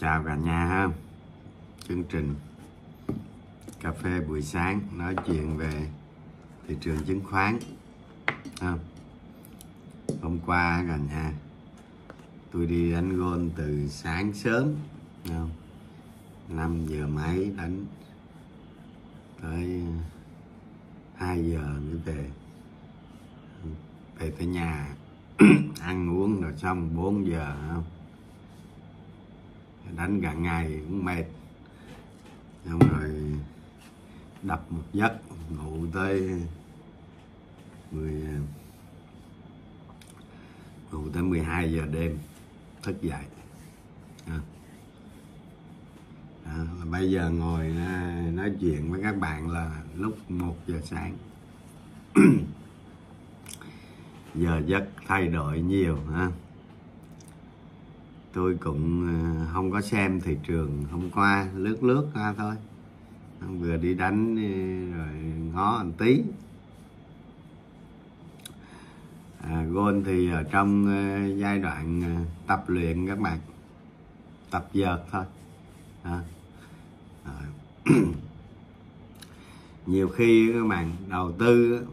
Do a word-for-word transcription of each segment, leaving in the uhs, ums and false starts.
Chào cả nhà ha. Chương trình cà phê buổi sáng nói chuyện về thị trường chứng khoán ha. Hôm qua cả nhà tôi đi đánh golf từ sáng sớm không? năm giờ mấy đánh tới hai giờ mới về về tới nhà ăn uống rồi xong bốn giờ không? Đánh cả ngày cũng mệt, xong rồi đập một giấc ngủ tới mười ngủ tới mười hai giờ đêm thức dậy. Đó. Đó, bây giờ ngồi nói chuyện với các bạn là lúc một giờ sáng. Giờ giấc thay đổi nhiều ha. Tôi cũng không có xem thị trường, hôm qua lướt lướt ra thôi, vừa đi đánh rồi ngó một tí. à, golf thì ở trong giai đoạn tập luyện các bạn, tập vợt thôi. à. À. Nhiều khi các bạn đầu tư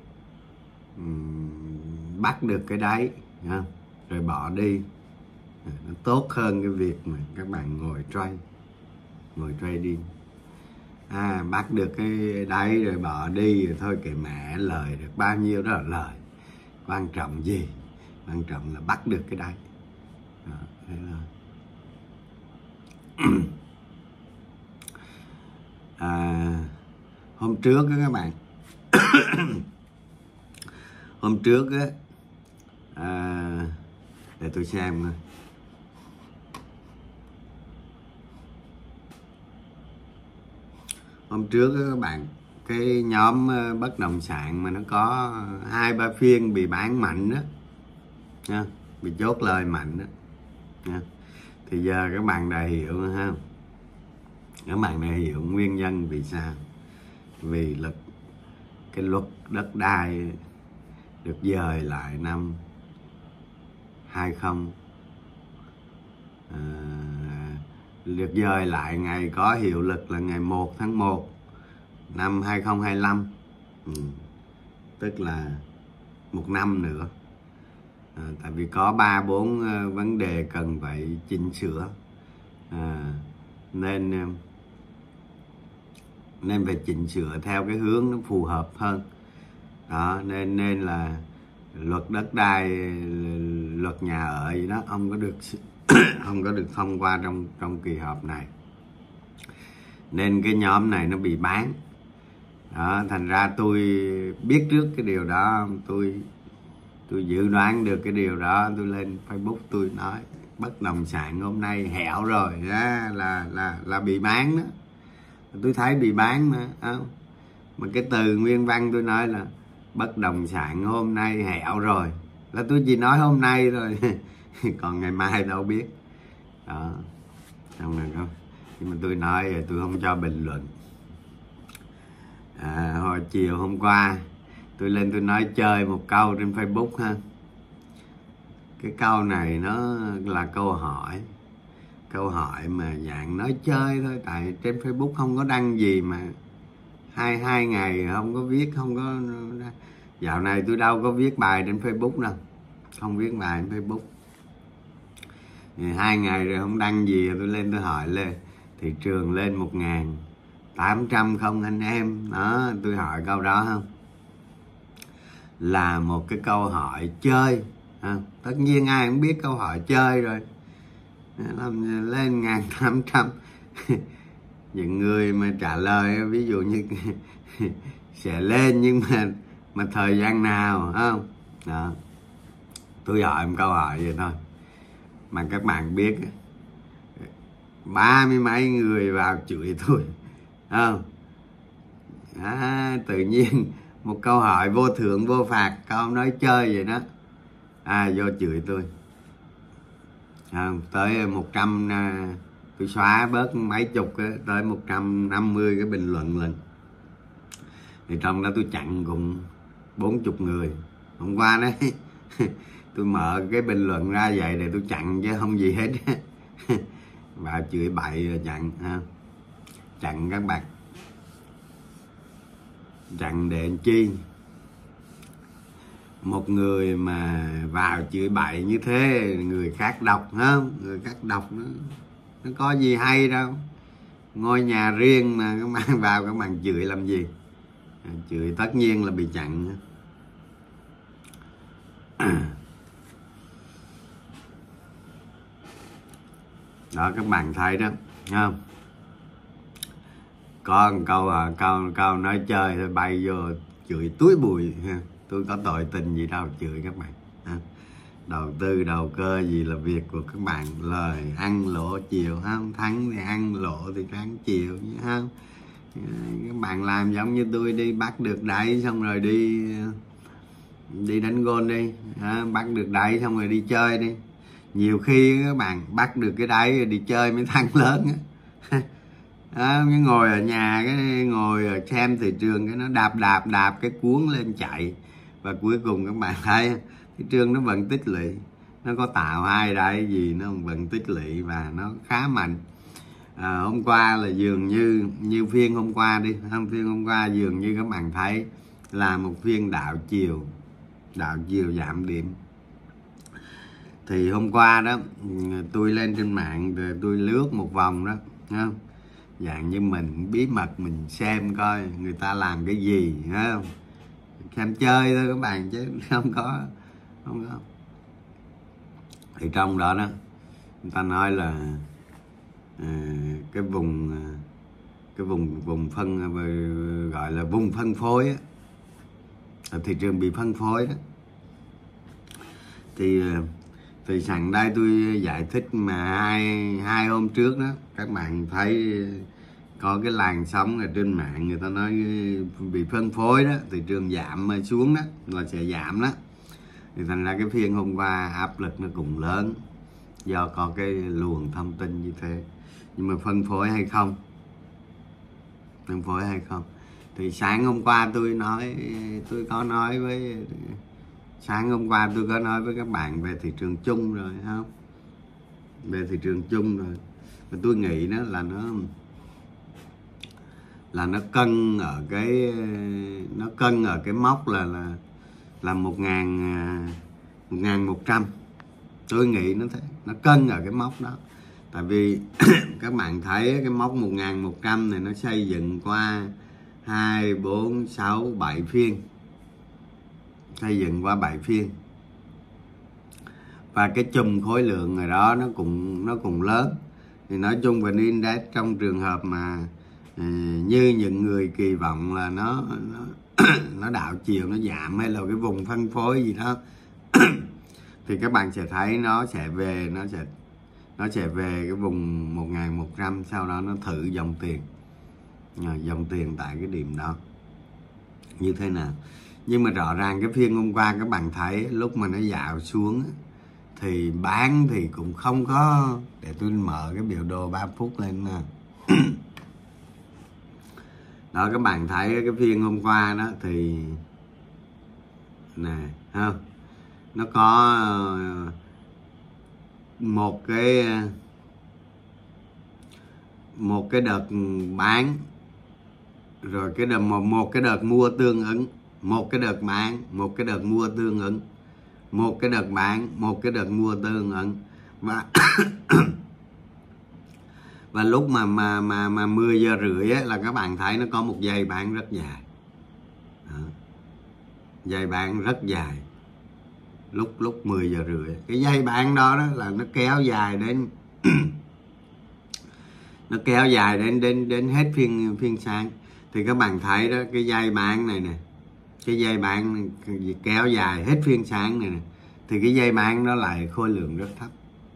bắt được cái đáy rồi bỏ đi, nó tốt hơn cái việc mà các bạn ngồi trade ngồi trading. À, bắt được cái đáy rồi bỏ đi rồi thôi kệ mẹ, lời được bao nhiêu đó là lời, quan trọng gì, quan trọng là bắt được cái đáy. Đó, thế là à, hôm trước đó các bạn hôm trước á, à, để tôi xem coi. Hôm trước đó các bạn, cái nhóm bất động sản mà nó có hai ba phiên bị bán mạnh đó nha, bị chốt lời mạnh đó nha. Thì giờ các bạn đã hiểu ha, các bạn đã hiểu nguyên nhân vì sao. Vì luật cái luật đất đai được dời lại năm hai không à, được dời lại ngày có hiệu lực là ngày một tháng một năm hai không hai lăm, ừ. Tức là một năm nữa. à, Tại vì có ba bốn uh, vấn đề cần phải chỉnh sửa, à, Nên uh, Nên phải chỉnh sửa theo cái hướng nó phù hợp hơn. Đó, nên nên là luật đất đai, luật nhà ở gì đó không có được không có được thông qua trong trong kỳ họp này, nên cái nhóm này nó bị bán. Đó, thành ra tôi biết trước cái điều đó, tôi tôi dự đoán được cái điều đó. Tôi lên Facebook tôi nói bất động sản hôm nay hẹo rồi đó, là là là bị bán đó. Tôi thấy bị bán mà không? Mà cái từ nguyên văn tôi nói là bất động sản hôm nay hẹo rồi, là tôi chỉ nói hôm nay thôi còn ngày mai đâu biết. Đó, xong rồi không, nhưng mà tôi nói rồi tôi không cho bình luận. À, hồi chiều hôm qua tôi lên tôi nói chơi một câu trên Facebook ha. Cái câu này nó là câu hỏi, câu hỏi mà dạng nói chơi thôi, tại trên Facebook không có đăng gì mà hai hai ngày không có viết, không có. Dạo này tôi đâu có viết bài trên Facebook đâu, không viết bài trên Facebook. Thì hai ngày rồi không đăng gì, tôi lên tôi hỏi lên thị trường lên một ngàn tám trăm không anh em? Đó, tôi hỏi câu đó không? Là một cái câu hỏi chơi. À, tất nhiên ai cũng biết câu hỏi chơi rồi. Lên một ngàn tám trăm những người mà trả lời ví dụ như sẽ lên, nhưng mà mà thời gian nào không? Đó, tôi hỏi một câu hỏi vậy thôi mà các bạn biết ba mươi mấy người vào chửi tôi không? À, tự nhiên một câu hỏi vô thưởng vô phạt, câu nói chơi vậy đó, à vô chửi tôi. À, tới một trăm, tôi xóa bớt mấy chục tới một trăm năm mươi cái bình luận lên. Thì trong đó tôi chặn cùng bốn mươi người. Hôm qua đấy tôi mở cái bình luận ra vậy để tôi chặn chứ không gì hết. vào chửi bậy chặn ha, chặn các bạn, chặn để làm chi? Một người mà vào chửi bậy như thế, người khác đọc ha, người khác đọc nó, nó có gì hay đâu. Ngôi nhà riêng mà các bạn vào các bạn chửi làm gì? Chửi tất nhiên là bị chặn. Đó các bạn thấy đó, không? Có một câu à, câu câu nói chơi thôi bay vô chửi túi bụi ha. Tôi có tội tình gì đâu chửi các bạn ha. Đầu tư đầu cơ gì là việc của các bạn, lời ăn lỗ chiều không, thắng thì ăn lỗ thì thắng chiều không. Các bạn làm giống như tôi đi, bắt được đáy xong rồi đi đi đánh gôn đi ha, bắt được đáy xong rồi đi chơi đi. Nhiều khi các bạn bắt được cái đáy rồi đi chơi mới thắng lớn á. Đó, cái ngồi ở nhà, cái ngồi ở xem thị trường, cái nó đạp đạp đạp cái cuốn lên chạy, và cuối cùng các bạn thấy thị trường nó vẫn tích lũy, nó có tạo hai đáy gì nó vẫn tích lũy và nó khá mạnh. À, hôm qua là dường như như phiên hôm qua đi, hôm phiên hôm qua dường như các bạn thấy là một phiên đạo chiều, đạo chiều giảm điểm. Thì hôm qua đó tôi lên trên mạng rồi tôi lướt một vòng đó, không? Dạng như mình bí mật mình xem coi người ta làm cái gì, không? Xem chơi thôi các bạn chứ không có không có. Thì trong đó đó người ta nói là à, cái vùng cái vùng vùng phân gọi là vùng phân phối á, thị trường bị phân phối đó. Thì thì sẵn đây tôi giải thích mà hai hai hôm trước đó các bạn thấy có cái làn sóng ở trên mạng người ta nói bị phân phối đó, thị trường giảm xuống đó là sẽ giảm đó. Thì thành ra cái phiên hôm qua áp lực nó cũng lớn do có cái luồng thông tin như thế. Nhưng mà phân phối hay không, phân phối hay không thì sáng hôm qua tôi nói, tôi có nói với sáng hôm qua tôi có nói với các bạn về thị trường chung rồi không, về thị trường chung rồi. Và tôi nghĩ đó là nó là nó cân ở cái nó cân ở cái mốc là là là một ngàn một ngàn một trăm. Tôi nghĩ nó thế, nó cân ở cái mốc đó. Tại vì các bạn thấy cái mốc một ngàn một trăm này nó xây dựng qua hai, bốn, sáu, bảy phiên, xây dựng qua bảy phiên, và cái chùm khối lượng rồi đó nó cũng nó cũng lớn. Thì nói chung vê en Index trong trường hợp mà uh, như những người kỳ vọng là nó nó, nó đảo chiều, nó giảm hay là cái vùng phân phối gì đó thì các bạn sẽ thấy nó sẽ về nó sẽ nó sẽ về cái vùng một ngàn một trăm, sau đó nó thử dòng tiền uh, dòng tiền tại cái điểm đó như thế nào. Nhưng mà rõ ràng cái phiên hôm qua các bạn thấy lúc mà nó dạo xuống thì bán thì cũng không có, để tôi mở cái biểu đồ ba phút lên nè. Đó các bạn thấy cái phiên hôm qua đó thì nè không, nó có một cái một cái đợt bán rồi cái đợt một, một cái đợt mua tương ứng, một cái đợt bán, một cái đợt mua tương ứng, một cái đợt bán, một cái đợt mua tương ứng. Và và lúc mà mà mà mà mười giờ rưỡi ấy, là các bạn thấy nó có một dây bán rất dài. Đó. Dây bán rất dài. Lúc lúc mười giờ rưỡi, cái dây bán đó đó là nó kéo dài đến nó kéo dài đến đến đến hết phiên phiên sáng. Thì các bạn thấy đó, cái dây bán này nè, cái dây bán kéo dài hết phiên sáng này nè, thì cái dây bán nó lại khối lượng rất thấp.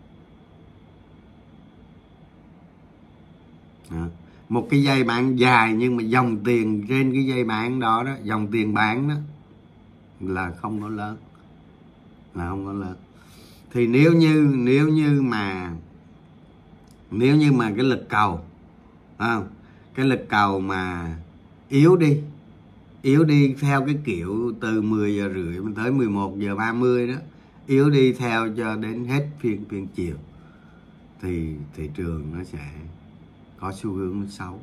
Đó. Một cái dây bán dài nhưng mà dòng tiền trên cái dây bán đó đó, dòng tiền bán đó là không có lớn, là không có lớn. Thì nếu như nếu như mà nếu như mà cái lực cầu không, cái lực cầu mà yếu đi yếu đi theo cái kiểu từ mười giờ rưỡi tới mười một giờ ba mươi đó, yếu đi theo cho đến hết phiên phiên chiều, thì thị trường nó sẽ có xu hướng nó xấu,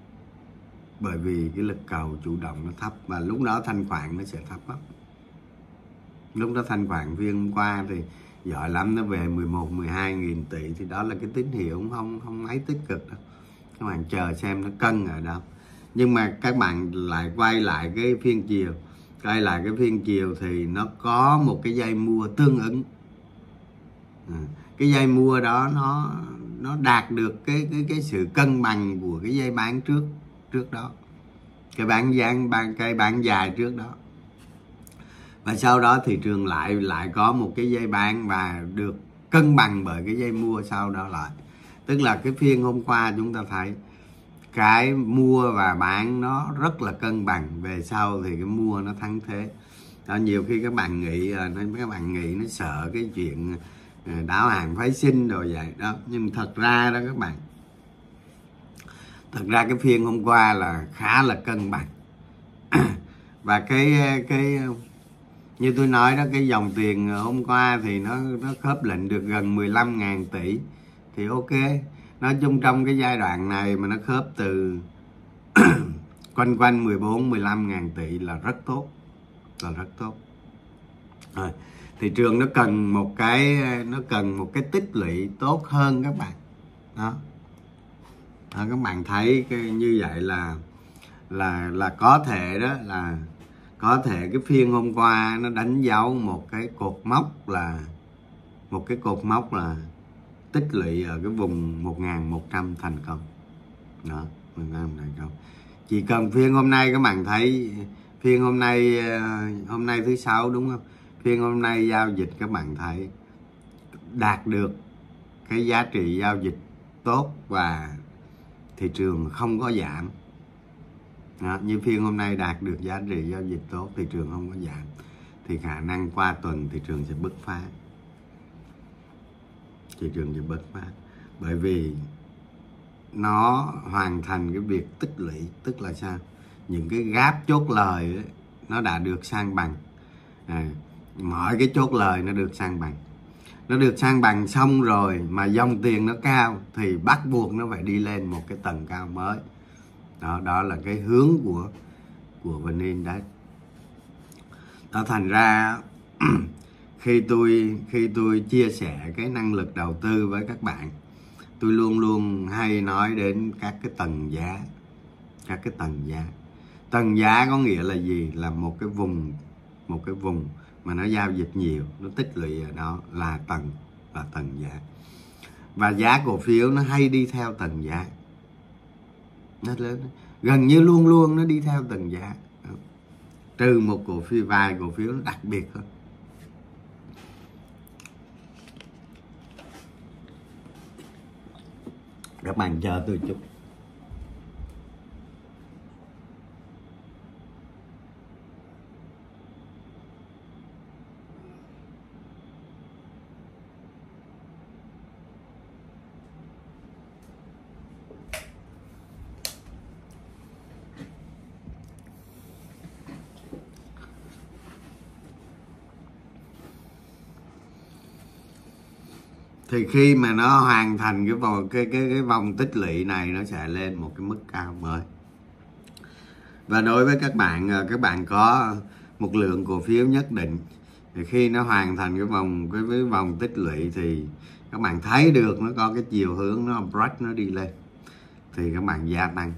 bởi vì cái lực cầu chủ động nó thấp, và lúc đó thanh khoản nó sẽ thấp lắm. Lúc đó thanh khoản phiên hôm qua thì giỏi lắm, nó về mười một mười hai nghìn tỷ, thì đó là cái tín hiệu không không mấy tích cực đâu. Các bạn chờ xem nó cân ở đâu. Nhưng mà các bạn lại quay lại cái phiên chiều, quay lại cái phiên chiều thì nó có một cái dây mua tương ứng. À, cái dây mua đó nó nó đạt được cái cái cái sự cân bằng của cái dây bán trước trước đó, cái bán dáng bán cái bán dài trước đó, và sau đó thị trường lại lại có một cái dây bán và được cân bằng bởi cái dây mua sau đó lại. Tức là cái phiên hôm qua chúng ta thấy cái mua và bán nó rất là cân bằng, về sau thì cái mua nó thắng thế đó. Nhiều khi các bạn nghĩ các bạn nghĩ nó sợ cái chuyện đáo hàng phái sinh rồi vậy đó, nhưng thật ra đó các bạn, thật ra cái phiên hôm qua là khá là cân bằng. Và cái cái như tôi nói đó, cái dòng tiền hôm qua thì nó nó khớp lệnh được gần mười lăm nghìn tỷ thì ok. Nói chung trong cái giai đoạn này mà nó khớp từ quanh quanh mười bốn mười lăm nghìn tỷ là rất tốt, là rất tốt. Rồi, thị trường nó cần một cái nó cần một cái tích lũy tốt hơn các bạn. Đó. Đó, các bạn thấy cái, như vậy là là là có thể đó là có thể cái phiên hôm qua nó đánh dấu một cái cột mốc, là một cái cột mốc là tích lũy ở cái vùng một nghìn một trăm thành công. Đó, một nghìn thành công. Chỉ cần phiên hôm nay các bạn thấy phiên hôm nay hôm nay thứ sáu đúng không? Phiên hôm nay giao dịch các bạn thấy đạt được cái giá trị giao dịch tốt và thị trường không có giảm. Đó, như phiên hôm nay đạt được giá trị giao dịch tốt, thị trường không có giảm, thì khả năng qua tuần thị trường sẽ bứt phá. Thị trường sẽ bứt phá bởi vì nó hoàn thành cái việc tích lũy. Tức là sao? Những cái gap chốt lời ấy, nó đã được san bằng. À, mọi cái chốt lời nó được san bằng. Nó được san bằng xong rồi mà dòng tiền nó cao thì bắt buộc nó phải đi lên một cái tầng cao mới. Đó, đó là cái hướng của của vê en Index. Đó, thành ra khi tôi khi tôi chia sẻ cái năng lực đầu tư với các bạn, tôi luôn luôn hay nói đến các cái tầng giá. Các cái tầng giá. Tầng giá có nghĩa là gì? Là một cái vùng một cái vùng mà nó giao dịch nhiều, nó tích lũy ở đó là tầng là tầng giá. Và giá cổ phiếu nó hay đi theo tầng giá. Nó lớn, gần như luôn luôn nó đi theo tầng giá. Trừ một cổ phiếu, vài cổ phiếu nó đặc biệt thôi. Các bạn chờ tôi chút. Thì khi mà nó hoàn thành cái vòng cái cái cái vòng tích lũy này, nó sẽ lên một cái mức cao mới. Và đối với các bạn, các bạn có một lượng cổ phiếu nhất định, thì khi nó hoàn thành cái vòng cái, cái vòng tích lũy thì các bạn thấy được nó có cái chiều hướng nó break, nó đi lên, thì các bạn gia tăng.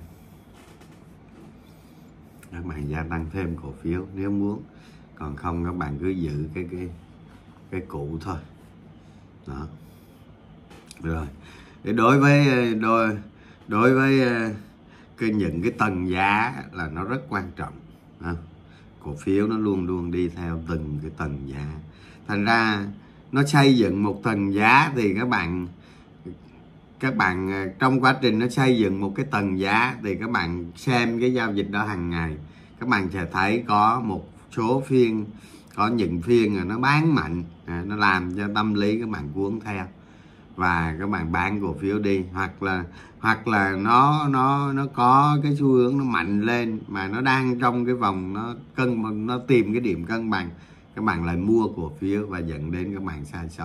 Các bạn gia tăng thêm cổ phiếu nếu muốn, còn không các bạn cứ giữ cái cái cái cũ thôi. Đó. Rồi, đối với đối đối với cái những cái tầng giá là nó rất quan trọng. À, cổ phiếu nó luôn luôn đi theo từng cái tầng giá. Thành ra nó xây dựng một tầng giá thì các bạn các bạn trong quá trình nó xây dựng một cái tầng giá thì các bạn xem cái giao dịch đó hàng ngày, các bạn sẽ thấy có một số phiên, có những phiên là nó bán mạnh, à, nó làm cho tâm lý các bạn cuốn theo và các bạn bán cổ phiếu đi, hoặc là hoặc là nó nó nó có cái xu hướng nó mạnh lên mà nó đang trong cái vòng nó cân nó tìm cái điểm cân bằng, các bạn lại mua cổ phiếu và dẫn đến các bạn sai sót.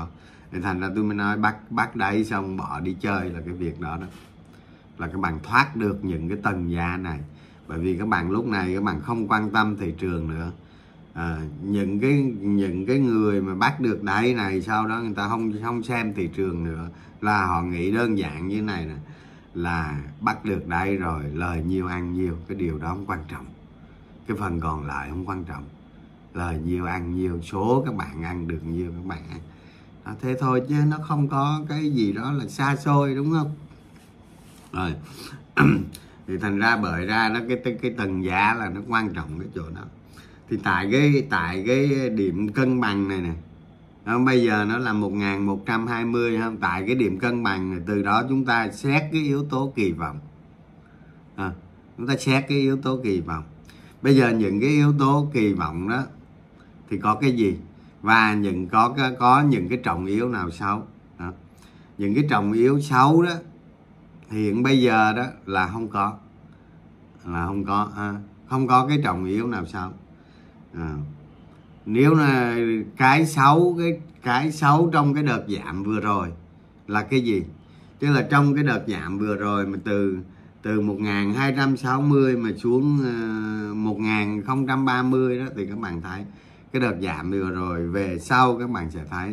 Thì thành ra tôi mới nói bắt bắt đáy xong bỏ đi chơi là cái việc đó đó, là các bạn thoát được những cái tầng giá này. Bởi vì các bạn lúc này các bạn không quan tâm thị trường nữa. À, những cái những cái người mà bắt được đáy này sau đó người ta không không xem thị trường nữa, là họ nghĩ đơn giản như này nè, là bắt được đáy rồi lời nhiêu ăn nhiêu, cái điều đó không quan trọng, cái phần còn lại không quan trọng, lời nhiêu ăn nhiêu, số các bạn ăn được nhiêu các bạn ăn đó, thế thôi, chứ nó không có cái gì đó là xa xôi, đúng không? Rồi thì thành ra bởi ra nó cái, cái cái tầng giá là nó quan trọng cái chỗ đó. Thì tại cái tại cái điểm cân bằng này nè, không, bây giờ nó là một nghìn một trăm hai mươi không? Tại cái điểm cân bằng này, từ đó chúng ta xét cái yếu tố kỳ vọng. À, chúng ta xét cái yếu tố kỳ vọng. Bây giờ những cái yếu tố kỳ vọng đó thì có cái gì, và những có có những cái trọng yếu nào xấu đó. Những cái trọng yếu xấu đó hiện bây giờ đó là không có, là không có à, không có cái trọng yếu nào xấu. À, nếu là cái xấu cái cái xấu trong cái đợt giảm vừa rồi là cái gì? Tức là trong cái đợt giảm vừa rồi mà từ từ một nghìn hai trăm sáu mươi mà xuống uh, một nghìn không trăm ba mươi đó, thì các bạn thấy cái đợt giảm vừa rồi về sau các bạn sẽ thấy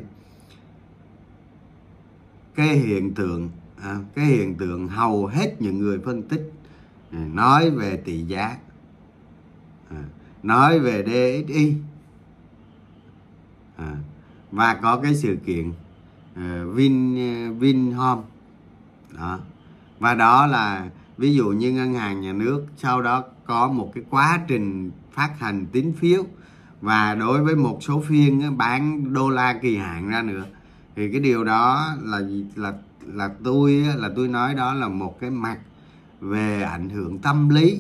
cái hiện tượng à, cái hiện tượng hầu hết những người phân tích à, nói về tỷ giá, à, nói về đê ích i, à, và có cái sự kiện uh, Vin uh, Vinhome đó. Và đó là ví dụ như ngân hàng nhà nước sau đó có một cái quá trình phát hành tín phiếu, và đối với một số phiên bán đô la kỳ hạn ra nữa, thì cái điều đó là là là tôi là tôi nói đó là một cái mặt về ảnh hưởng tâm lý.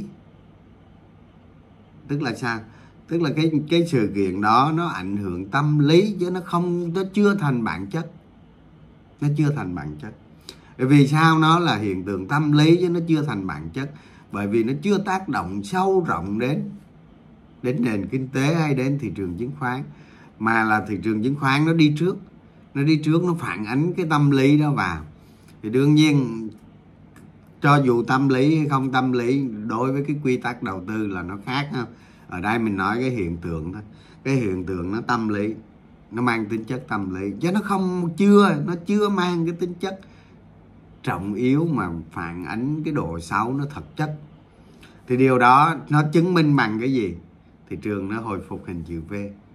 Tức là sao? Tức là cái cái sự kiện đó nó ảnh hưởng tâm lý, chứ nó không, nó chưa thành bản chất, nó chưa thành bản chất. Bởi vì sao nó là hiện tượng tâm lý chứ nó chưa thành bản chất? Bởi vì nó chưa tác động sâu rộng đến đến nền kinh tế hay đến thị trường chứng khoán, mà là thị trường chứng khoán nó đi trước, nó đi trước nó phản ánh cái tâm lý đó vào. Thì đương nhiên cho dù tâm lý hay không tâm lý, đối với cái quy tắc đầu tư là nó khác không? Ở đây mình nói cái hiện tượng thôi, cái hiện tượng nó tâm lý, nó mang tính chất tâm lý, chứ nó không chưa nó chưa mang cái tính chất trọng yếu mà phản ánh cái độ xấu nó thực chất. Thì điều đó nó chứng minh bằng cái gì? Thị trường nó hồi phục hình chữ V.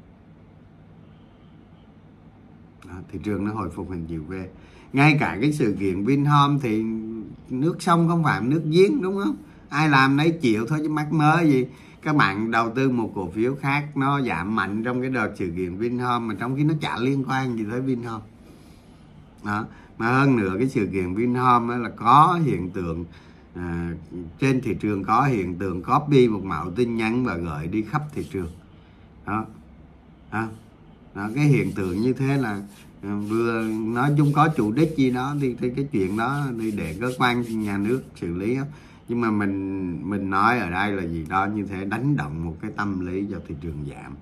Đó, thị trường nó hồi phục hình chữ V. Ngay cả cái sự kiện Vinhome thì nước sông không phải nước giếng, đúng không? Ai làm nấy chịu thôi chứ mắc mớ gì. Các bạn đầu tư một cổ phiếu khác nó giảm mạnh trong cái đợt sự kiện Vinhome, mà trong khi nó chả liên quan gì tới Vinhome. Đó. Mà hơn nữa cái sự kiện Vinhome là có hiện tượng à, trên thị trường có hiện tượng copy một mẫu tin nhắn và gửi đi khắp thị trường đó. Đó. Đó, cái hiện tượng như thế là à, vừa nói chung có chủ đích gì đó thì, thì cái chuyện đó thì để cơ quan nhà nước xử lý đó. Nhưng mà mình mình nói ở đây là gì đó như thế, đánh động một cái tâm lý cho thị trường giảm.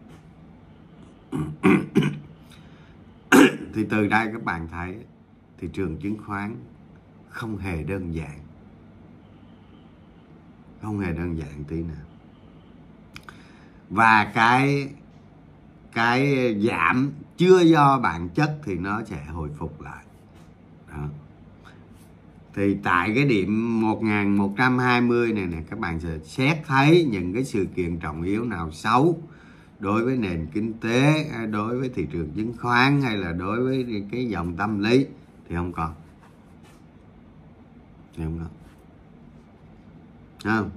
Thì từ đây các bạn thấy thị trường chứng khoán không hề đơn giản, không hề đơn giản tí nào. Và cái cái giảm chưa do bản chất thì nó sẽ hồi phục lại đó. Thì tại cái điểm một nghìn một trăm hai mươi này nè, các bạn sẽ xét thấy những cái sự kiện trọng yếu nào xấu đối với nền kinh tế, đối với thị trường chứng khoán, hay là đối với cái dòng tâm lý thì không còn. Thì không có. Không.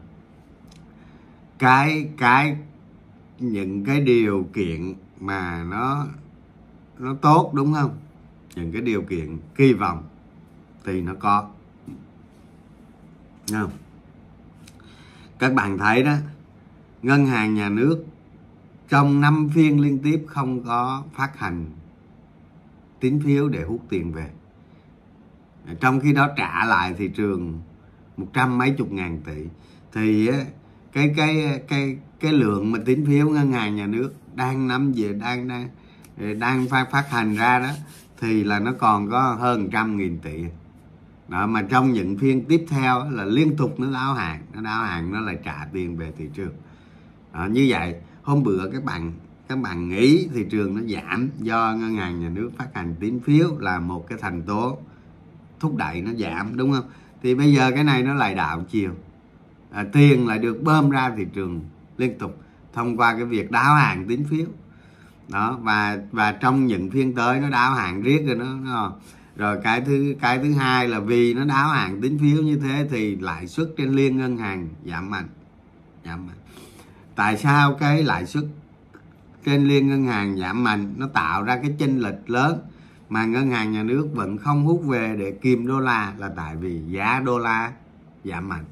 Cái cái những cái điều kiện mà nó nó tốt, đúng không? Những cái điều kiện kỳ vọng thì nó có. Không? Các bạn thấy đó, ngân hàng nhà nước trong năm phiên liên tiếp không có phát hành tín phiếu để hút tiền về, trong khi đó trả lại thị trường một trăm mấy chục ngàn tỷ. Thì cái cái cái cái lượng mà tín phiếu ngân hàng nhà nước đang nắm về đang đang đang phát phát hành ra đó thì là nó còn có hơn trăm nghìn tỷ. Đó, mà trong những phiên tiếp theo là liên tục nó đáo hàng, nó đáo hàng nó lại trả tiền về thị trường. Đó, như vậy hôm bữa các bạn các bạn nghĩ thị trường nó giảm do ngân hàng nhà nước phát hành tín phiếu là một cái thành tố thúc đẩy nó giảm, đúng không? Thì bây giờ cái này nó lại đảo chiều, à, tiền lại được bơm ra thị trường liên tục thông qua cái việc đáo hàng tín phiếu. Đó, và và trong những phiên tới nó đáo hàng riết rồi nó, nó rồi cái thứ cái thứ hai là vì nó đáo hàng tín phiếu như thế thì lãi suất trên liên ngân hàng giảm mạnh giảm mạnh. Tại sao cái lãi suất trên liên ngân hàng giảm mạnh? Nó tạo ra cái chênh lệch lớn mà ngân hàng nhà nước vẫn không hút về để kìm đô la, là tại vì giá đô la giảm mạnh.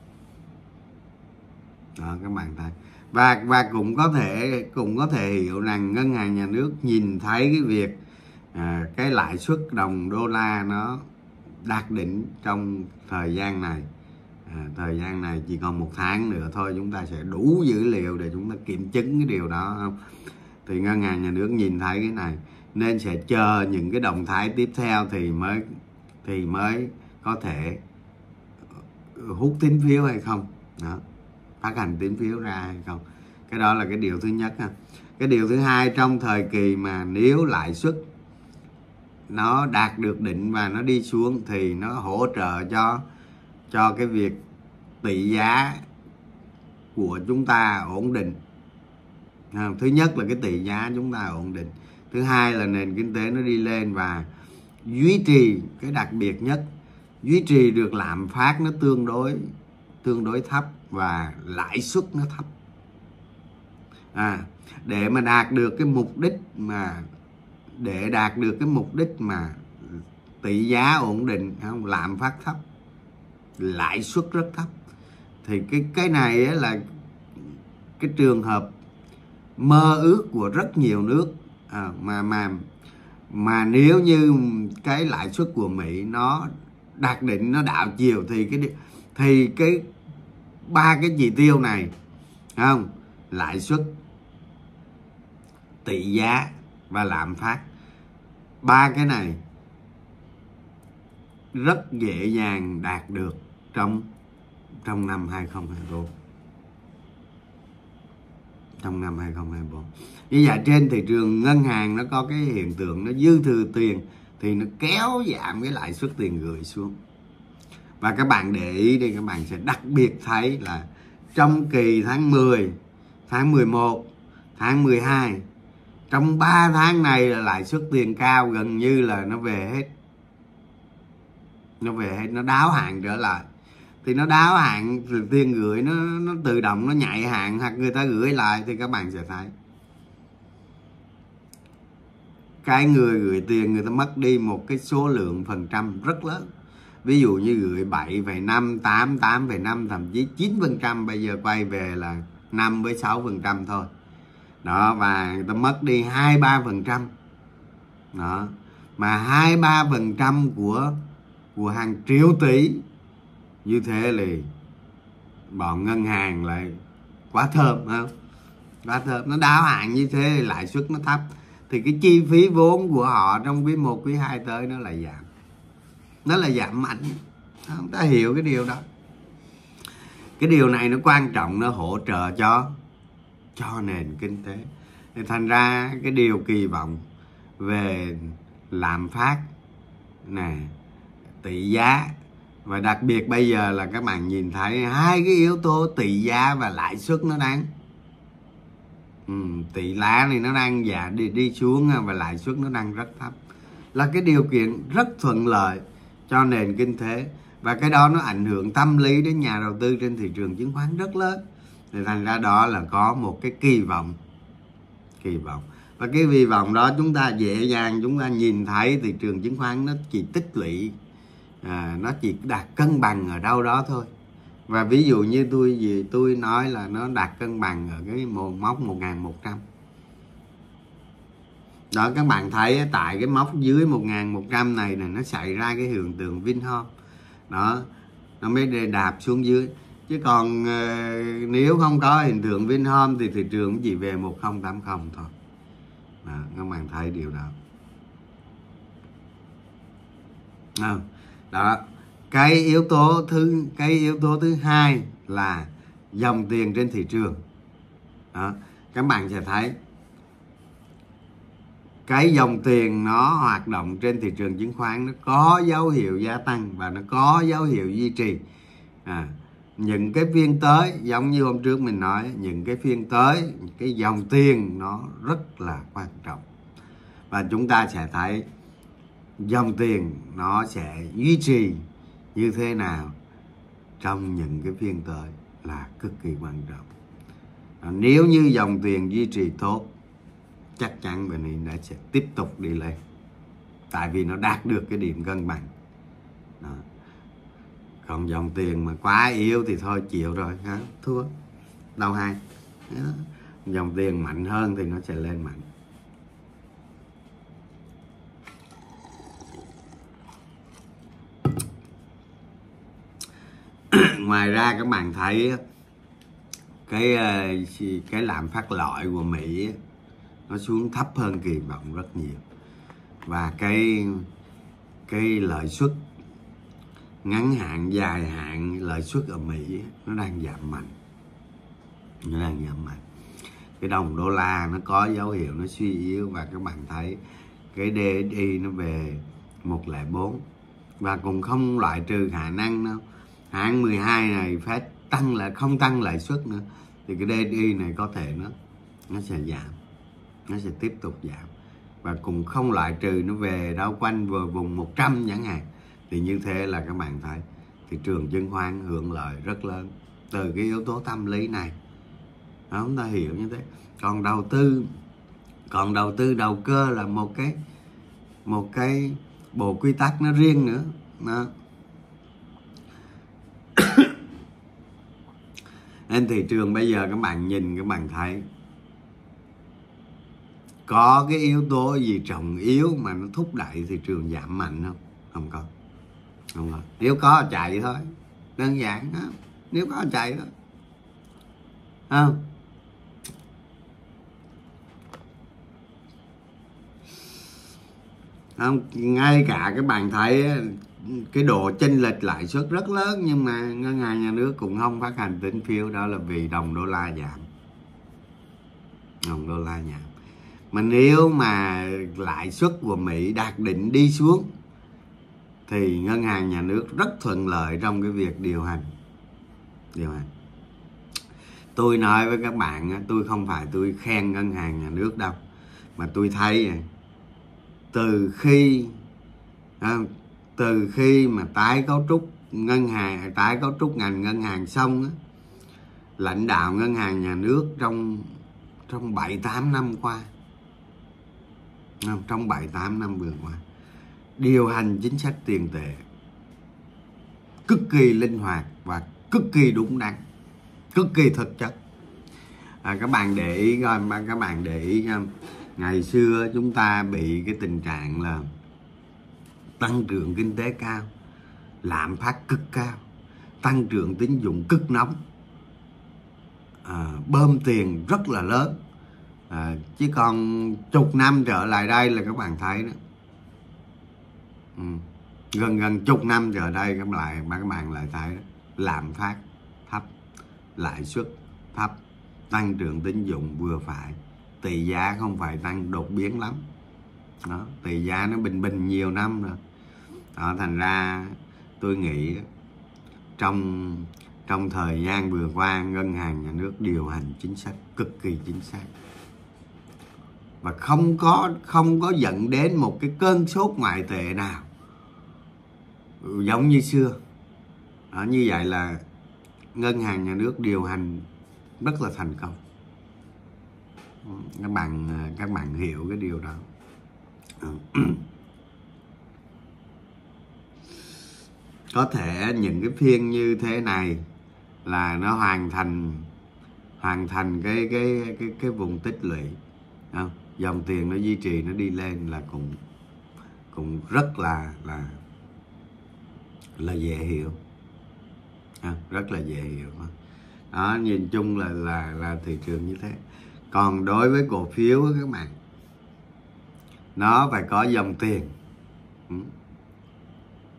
Đó, các bạn thấy. Và và cũng có thể cũng có thể hiểu rằng ngân hàng nhà nước nhìn thấy cái việc à, cái lãi suất đồng đô la nó đạt đỉnh trong thời gian này. À, thời gian này chỉ còn một tháng nữa thôi chúng ta sẽ đủ dữ liệu để chúng ta kiểm chứng cái điều đó không? Thì ngân hàng nhà nước nhìn thấy cái này nên sẽ chờ những cái động thái tiếp theo thì mới thì mới có thể hút tín phiếu hay không, đó, phát hành tín phiếu ra hay không. Cái đó là cái điều thứ nhất ha. Cái điều thứ hai, trong thời kỳ mà nếu lãi suất nó đạt được đỉnh và nó đi xuống thì nó hỗ trợ cho cho cái việc tỷ giá của chúng ta ổn định. Thứ nhất là cái tỷ giá chúng ta ổn định, thứ hai là nền kinh tế nó đi lên và duy trì, cái đặc biệt nhất, duy trì được lạm phát nó tương đối tương đối thấp và lãi suất nó thấp. À, để mà đạt được cái mục đích mà để đạt được cái mục đích mà tỷ giá ổn định, không, lạm phát thấp, lãi suất rất thấp, thì cái cái này là cái trường hợp mơ ước của rất nhiều nước. À, mà mà mà nếu như cái lãi suất của Mỹ nó đạt đỉnh, nó đảo chiều thì cái thì cái ba cái chỉ tiêu này, không, lãi suất, tỷ giá và lạm phát, ba cái này rất dễ dàng đạt được trong trong năm hai không hai tư. Trong năm hai không hai tư. Như vậy trên thị trường ngân hàng nó có cái hiện tượng nó dư thừa tiền thì nó kéo giảm cái lãi suất tiền gửi xuống. Và các bạn để ý đi, các bạn sẽ đặc biệt thấy là trong kỳ tháng mười, tháng mười một, tháng mười hai, trong ba tháng này là lãi suất tiền cao gần như là nó về hết. Nó về hết, nó đáo hạn trở lại. Thì nó đáo hạn, tiền gửi nó nó tự động nó nhảy hạn hoặc người ta gửi lại thì các bạn sẽ thấy cái người gửi tiền người ta mất đi một cái số lượng phần trăm rất lớn. Ví dụ như gửi bảy phẩy năm, tám, tám phẩy năm, thậm chí chín phần trăm, bây giờ quay về là năm với sáu phần trăm thôi. Đó, và người ta mất đi hai ba phần trăm. Đó. Mà hai ba phần trăm của của hàng triệu tỷ như thế thì bọn ngân hàng lại quá thơm, không? Quá thơm, nó đáo hạn như thế thì lãi suất nó thấp thì cái chi phí vốn của họ trong quý một, quý hai tới nó lại giảm. Nó là giảm mạnh. Chúng ta hiểu cái điều đó. Cái điều này nó quan trọng, nó hỗ trợ cho cho nền kinh tế. Thì thành ra cái điều kỳ vọng về lạm phát nè, tỷ giá, và đặc biệt bây giờ là các bạn nhìn thấy hai cái yếu tố tỷ giá và lãi suất nó đang ừ, tỷ giá này nó đang giả đi, đi xuống và lãi suất nó đang rất thấp, là cái điều kiện rất thuận lợi cho nền kinh tế. Và cái đó nó ảnh hưởng tâm lý đến nhà đầu tư trên thị trường chứng khoán rất lớn. Thì thành ra đó là có một cái kỳ vọng kỳ vọng và cái kỳ vọng đó chúng ta dễ dàng chúng ta nhìn thấy thị trường chứng khoán nó chỉ tích lũy, à, nó chỉ đạt cân bằng ở đâu đó thôi. Và ví dụ như tôi gì tôi nói là nó đạt cân bằng ở cái một mốc một nghìn một trăm. Đó, các bạn thấy tại cái mốc dưới một nghìn một trăm này này nó xảy ra cái hiện tượng Vinhome. Đó, nó mới đạp xuống dưới. Chứ còn uh, nếu không có hiện tượng Vinhome thì thị trường chỉ về một nghìn tám mươi thôi. Đó, các bạn thấy điều đó. Không? Đó, cái yếu tố thứ cái yếu tố thứ hai là dòng tiền trên thị trường. Đó, các bạn sẽ thấy cái dòng tiền nó hoạt động trên thị trường chứng khoán nó có dấu hiệu gia tăng và nó có dấu hiệu duy trì. À, những cái phiên tới giống như hôm trước mình nói, những cái phiên tới cái dòng tiền nó rất là quan trọng, và chúng ta sẽ thấy dòng tiền nó sẽ duy trì như thế nào trong những cái phiên tới là cực kỳ quan trọng. À, nếu như dòng tiền duy trì tốt, chắc chắn bên này nó sẽ tiếp tục đi lên, tại vì nó đạt được cái điểm cân bằng. Đó. Còn dòng tiền mà quá yếu thì thôi chịu rồi, hả? Thua đâu hay. Đó. Dòng tiền mạnh hơn thì nó sẽ lên mạnh. Ngoài ra các bạn thấy cái cái lạm phát loại của Mỹ nó xuống thấp hơn kỳ vọng rất nhiều, và cái cái lợi suất ngắn hạn dài hạn, lợi suất ở Mỹ nó đang giảm mạnh, nó đang giảm mạnh. Cái đồng đô la nó có dấu hiệu nó suy yếu, và các bạn thấy cái đê ét i nó về một không bốn, và cũng không loại trừ khả năng đâu tháng mười hai này Fed tăng là không tăng lãi suất nữa, thì cái đê ét i này có thể nó nó sẽ giảm, nó sẽ tiếp tục giảm, và cũng không loại trừ nó về đâu quanh vừa vùng một trăm chẳng hạn. Thì như thế là các bạn thấy thị trường chứng khoán hưởng lợi rất lớn từ cái yếu tố tâm lý này. Đó, chúng ta hiểu như thế. Còn đầu tư còn đầu tư đầu cơ là một cái một cái bộ quy tắc nó riêng nữa. Đó. Nên thị trường bây giờ các bạn nhìn, các bạn thấy có cái yếu tố gì trọng yếu mà nó thúc đẩy thị trường giảm mạnh không? Không có. Không có. Nếu có chạy thôi, đơn giản đó. Nếu có chạy thôi, không? Không, ngay cả các bạn thấy cái độ chênh lệch lãi suất rất lớn, nhưng mà ngân hàng nhà nước cũng không phát hành tín phiếu, đó là vì đồng đô la giảm. Đồng đô la giảm. Mà nếu mà lãi suất của Mỹ đạt đỉnh đi xuống thì ngân hàng nhà nước rất thuận lợi trong cái việc điều hành. Điều hành. Tôi nói với các bạn, tôi không phải tôi khen ngân hàng nhà nước đâu, mà tôi thấy từ khi từ khi mà tái cấu trúc ngân hàng, tái cấu trúc ngành ngân hàng xong, lãnh đạo ngân hàng nhà nước trong trong bảy tám năm qua, trong bảy tám năm vừa qua, điều hành chính sách tiền tệ cực kỳ linh hoạt và cực kỳ đúng đắn, cực kỳ thực chất. À, các bạn để ý coi, các bạn để ý không? Ngày xưa chúng ta bị cái tình trạng là tăng trưởng kinh tế cao, lạm phát cực cao, tăng trưởng tín dụng cực nóng, à, bơm tiền rất là lớn. À, chỉ còn chục năm trở lại đây là các bạn thấy đó, ừ. gần gần chục năm trở đây các bạn các bạn lại thấy đó. Lạm phát thấp, lãi suất thấp, tăng trưởng tín dụng vừa phải, tỷ giá không phải tăng đột biến lắm. Đó, tỷ giá nó bình bình nhiều năm rồi. Đó, thành ra tôi nghĩ trong trong thời gian vừa qua, ngân hàng nhà nước điều hành chính sách cực kỳ chính xác, và không có không có dẫn đến một cái cơn sốt ngoại tệ nào giống như xưa. Đó, như vậy là ngân hàng nhà nước điều hành rất là thành công. Các bạn các bạn hiểu cái điều đó. Có thể những cái phiên như thế này là nó hoàn thành hoàn thành cái cái cái cái vùng tích lũy, không? Dòng tiền nó duy trì, nó đi lên là cũng cũng rất là là là dễ hiểu, à, rất là dễ hiểu. Đó, nhìn chung là là là thị trường như thế. Còn đối với cổ phiếu các bạn, nó phải có dòng tiền,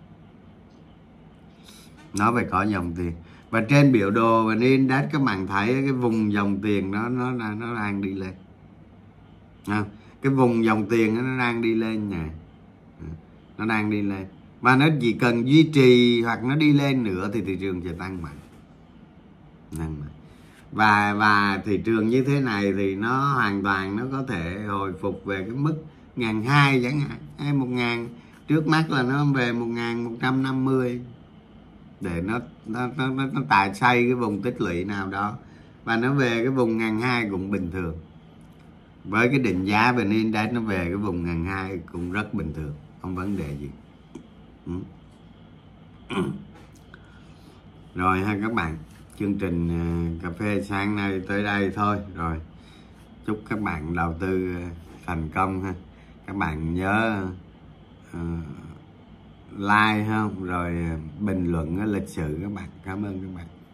nó phải có dòng tiền. Và trên biểu đồ và index các bạn thấy cái vùng dòng tiền đó nó là nó đang đi lên. À, cái vùng dòng tiền đó, nó đang đi lên nè, nó đang đi lên, và nó chỉ cần duy trì hoặc nó đi lên nữa thì thị trường sẽ tăng mạnh. Tăng mạnh. Và và thị trường như thế này thì nó hoàn toàn nó có thể hồi phục về cái mức ngàn hai chẳng hạn, hay một ngàn, trước mắt là nó về một ngàn một trăm năm mươi để nó nó nó nó, nó tài xây cái vùng tích lũy nào đó, và nó về cái vùng ngàn hai cũng bình thường. Với cái định giá về index nó về cái vùng ngàn hai cũng rất bình thường, không vấn đề gì. Ừ. Rồi ha các bạn, chương trình cà phê sáng nay tới đây thôi. Rồi chúc các bạn đầu tư thành công ha. Các bạn nhớ uh, like không, rồi bình luận lịch sử các bạn. Cảm ơn các bạn.